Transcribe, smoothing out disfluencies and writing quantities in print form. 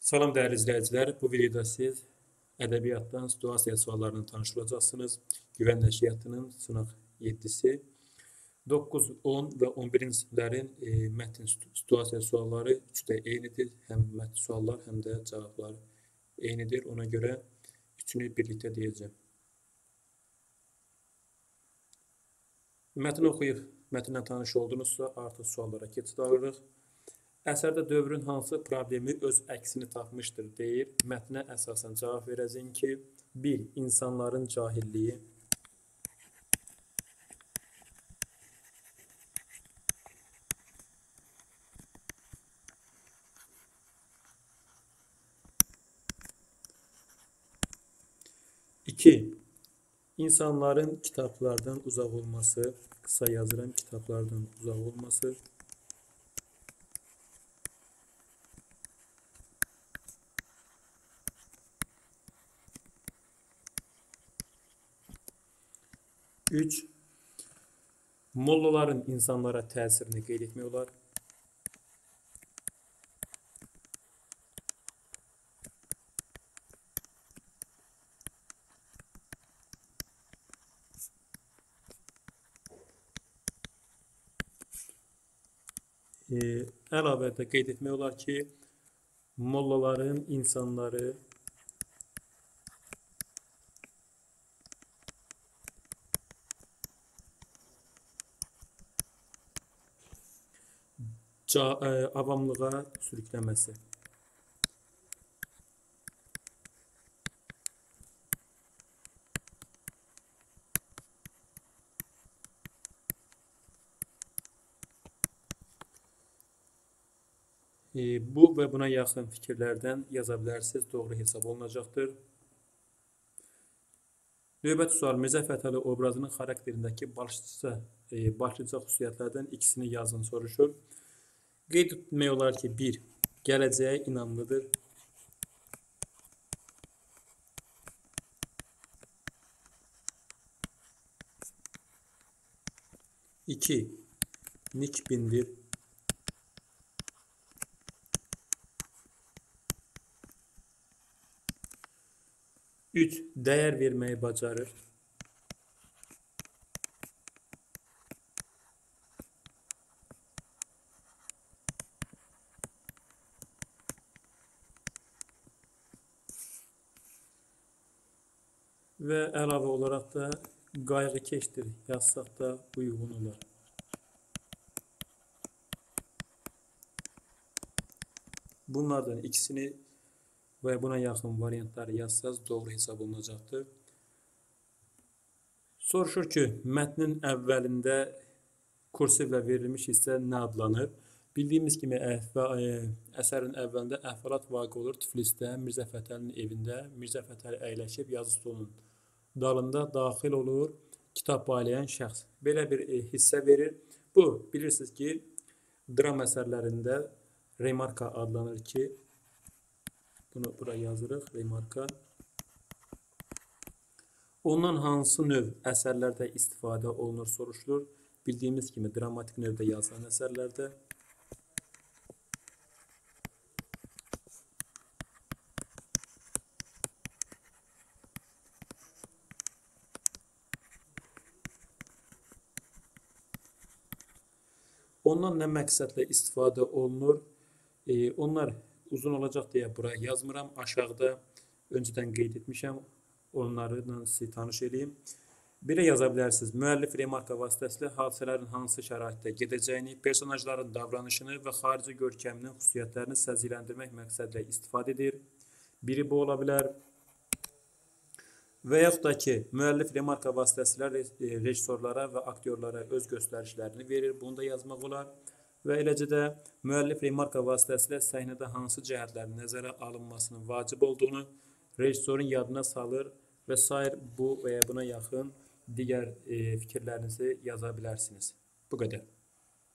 Salam dəyərli izləyicilər, bu videoda siz ədəbiyyatdan situasiya suallarını tanış olacaqsınız. Güvən nəşriyyatının sınaq 7-si, 9, 10 və 11-ci siniflərin mətn situasiya sualları üçü də eynidir. Həm mətn suallar, həm də cavablar eynidir. Ona görə üçünü birlikdə deyəcəm. Mətn oxuyub, mətnlə tanış oldunuzsa, artıq suallara keçid alırıq. Əsərdə dövrün hansı problemi öz əksini tapmışdır deyir. Mətnə əsasən cavab verəcəyim ki, 1. İnsanların cahilliyi. 2. İnsanların kitablardan uzaq olması, qısa yazıram, kitablardan uzaq olması. 3. Mollaların insanlara təsirini qeyd etmək olar. 4. Əlavədə qeyd etmək olar ki, mollaların insanları avamlığa sürükləməsi. Bu və buna yaxın fikirlərdən yaza bilərsiniz, doğru hesab olunacaqdır. Növbəti sual, Mirzə Fətəli obrazının xarakterindəki başlıca xüsusiyyətlərdən ikisini yazın soruşur. Qeyd etmək olar ki, 1. Gələcəyə inamlıdır. 2. Nikbindir. 3. Dəyər verməyi bacarır. 4. Və əlavə olaraq da qayğıkeşdir yazsaq da uyğun olar. Bunlardan ikisini və buna yaxın variantları yazsaz doğru hesab olunacaqdır. Soruşur ki, mətnin əvvəlində kursivlə verilmiş hissə nə adlanır? Bildiyimiz kimi əsərin əvvəlində əhvalat vaqe olur Tiflisdə, Mirzə Fətəlinin evində. Mirzə Fətəli əyləşib yazı stolunun dalında daxil olur kitab baylayan şəxs. Belə bir hissə verir. Bu, bilirsiniz ki, dram əsərlərində remarka adlanır ki, bunu bura yazırıq, remarka. Ondan hansı növ əsərlərdə istifadə olunur soruşulur. Bildiyimiz kimi dramatik növdə yazılan əsərlərdə. Ondan nə məqsədlə istifadə olunur? Onlar uzun olacaq deyə bura yazmıram. Aşağıda öncədən qeyd etmişəm. Onlarla sizi tanış edeyim. Belə yaza bilərsiniz. Müəllif remarka vasitəsilə hadisələrin hansı şəraitdə gedəcəyini, personajların davranışını və xarici görkəminin xüsusiyyətlərini səciyyələndirmək məqsədlə istifadə edir. Biri bu ola bilər. Və yaxud da ki, müəllif remarka vasitəsilə rejissorlara və aktyorlara öz göstərişlərini verir. Bunu da yazmaq olar. Və eləcə də müəllif remarka vasitəsilə səhnədə hansı cəhətlərin nəzərə alınmasının vacib olduğunu rejissorun yadına salır və sair bu və ya buna yaxın digər fikirlərinizi yaza bilərsiniz. Bu qədər.